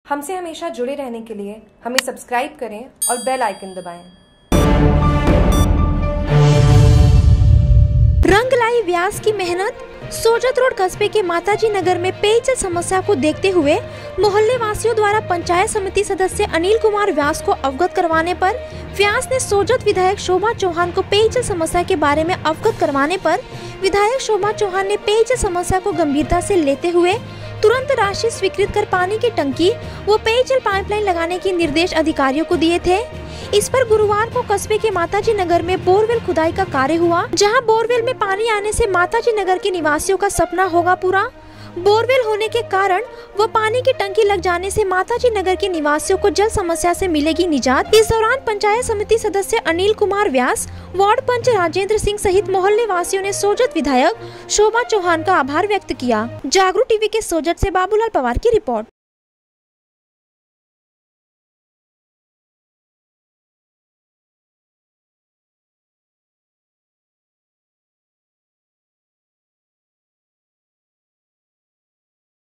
हमसे हमेशा जुड़े रहने के लिए हमें सब्सक्राइब करें और बेल आइकन दबाएं। रंग लाई व्यास की मेहनत। सोजत रोड कस्बे के माताजी नगर में पेयजल समस्या को देखते हुए मोहल्ले वासियों द्वारा पंचायत समिति सदस्य अनिल कुमार व्यास को अवगत करवाने पर व्यास ने सोजत विधायक शोभा चौहान को पेयजल समस्या के बारे में अवगत करवाने पर विधायक शोभा चौहान ने पेयजल समस्या को गंभीरता से लेते हुए तुरंत राशि स्वीकृत कर पानी की टंकी व पेयजल पाइपलाइन लगाने के निर्देश अधिकारियों को दिए थे। इस पर गुरुवार को कस्बे के माताजी नगर में बोरवेल खुदाई का कार्य हुआ, जहां बोरवेल में पानी आने से माताजी नगर के निवासियों का सपना होगा पूरा। बोरवेल होने के कारण व पानी की टंकी लग जाने से माताजी नगर के निवासियों को जल समस्या से मिलेगी निजात। इस दौरान पंचायत समिति सदस्य अनिल कुमार व्यास, वार्ड पंच राजेंद्र सिंह सहित मोहल्ले वासियों ने सोजत विधायक शोभा चौहान का आभार व्यक्त किया। जागरूक टीवी के सोजत से बाबूलाल पवार की रिपोर्ट।